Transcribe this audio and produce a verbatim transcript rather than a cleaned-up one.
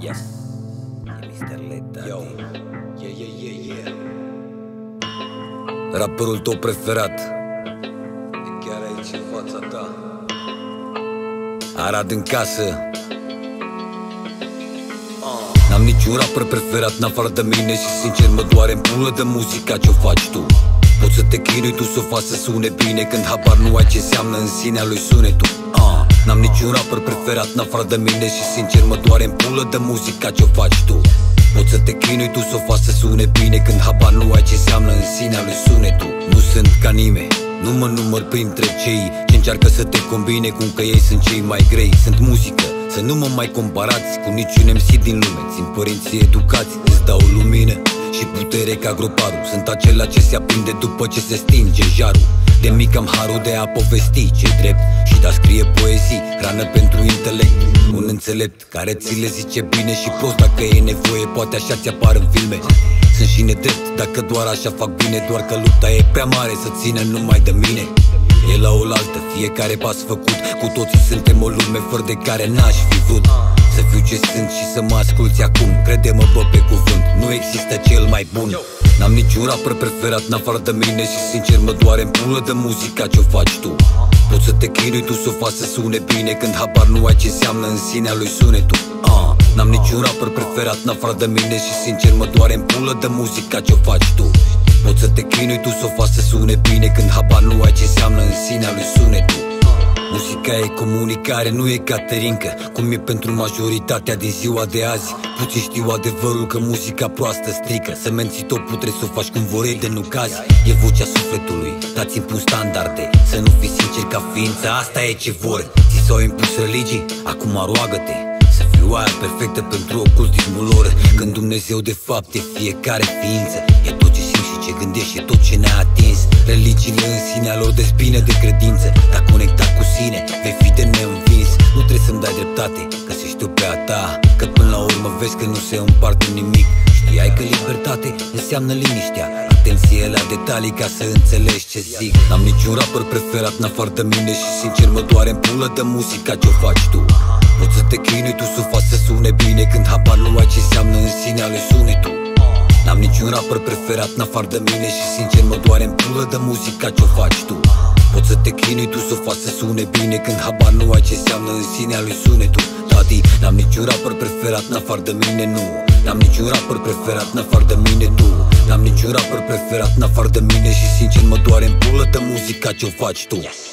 Yes, e mister Leta. Yo, yeah, yeah, yeah, yeah. Rapperul tău preferat e chiar aici în fața ta. Arad în casă. N-am niciun rapper preferat în afară de mine și sincer mă doare în pulă de muzica ce-o faci tu. Poți să te chinui tu să o faci să sune bine când habar nu ai ce înseamnă în sinea lui sunetul. uh. N-am niciun rapper preferat în afară de mine și sincer mă doare în pulă de muzica ce-o faci tu. Poți să te chinui tu să o faci să sune bine când habar nu ai ce înseamnă în sinea lui sunetul. Nu sunt ca nimeni, nu mă număr printre cei ce încearcă să te combine cum că ei sunt cei mai grei. Sunt muzică, să nu mă mai comparați cu niciun M C din lume. Țin părinții educați, îți dau lumină și putere ca groparul. Sunt acela ce se aprinde după ce se stinge jarul. De mic am harul de a povesti ce drept și de a scrie poezii, hrană pentru intelect. Un înțelept care ți le zice bine și prost dacă e nevoie, poate așa ți apar în filme. Sunt și nedrept dacă doar așa fac bine, doar că lupta e prea mare să țină numai de mine. E la oaltă fiecare pas făcut, cu toții suntem o lume fără de care n-aș fi vrut să fiu ce sunt și să mă asculți acum. Crede-mă bă pe cuvânt, nu există cel mai bun. N-am niciun rapper preferat în afară de mine și sincer mă doare în pulă de muzica ce-o faci tu. Poți să te chinui tu să o faci să sune bine când habar nu ai ce înseamnă în sinea lui sunetul. uh. N-am niciun rapper preferat în afară de mine și sincer mă doare în pulă de muzica ce-o faci tu. Poți să te chinui tu să o faci să sune bine când habar nu ai ce înseamnă în sinea lui sunetul. Muzica e comunicare, nu e caterincă, cum e pentru majoritatea din ziua de azi. Puțin știu adevărul că muzica proastă strică. Să menții topul trebuie să o faci cum vorei de nu cazi. E vocea sufletului, dar ți impun standarde. Să nu fii sincer ca ființă, asta e ce vor. Ți s-au impus religii, acum roagă-te să fiu aia perfectă pentru ocultismul lor. Când Dumnezeu de fapt e fiecare ființă. E tot ce simți și ce gândești, e tot ce ne-a atins. Religiile în sinea lor despină de credință, dar conectat cu sine vei fi de neînvins. Nu trebuie să-mi dai dreptate, găsești-o pe a ta, că până la urmă vezi că nu se împarte nimic. Știai că libertate înseamnă liniștea, atenție la detalii ca să înțelegi ce zic. N-am niciun rapper preferat în afară de mine și sincer mă doare în pulă de muzica ce-o faci tu. Poți să te chinui tu să o faci să sune bine când habar nu ai ce înseamnă în sinea lui sunetul. N-am niciun rapper preferat în afară de mine și sincer mă doare în pulă de muzica ce-o faci tu. Poți să te chinui tu să o faci să sune bine când habar nu ai ce înseamnă în sinea lui sunetul. Tati, n-am niciun rapper preferat în afară de mine, nu. N-am niciun rapper preferat în afară de mine, tu. N-am niciun rapper preferat în afară de mine și sincer mă doare în pulă de muzica ce-o faci tu.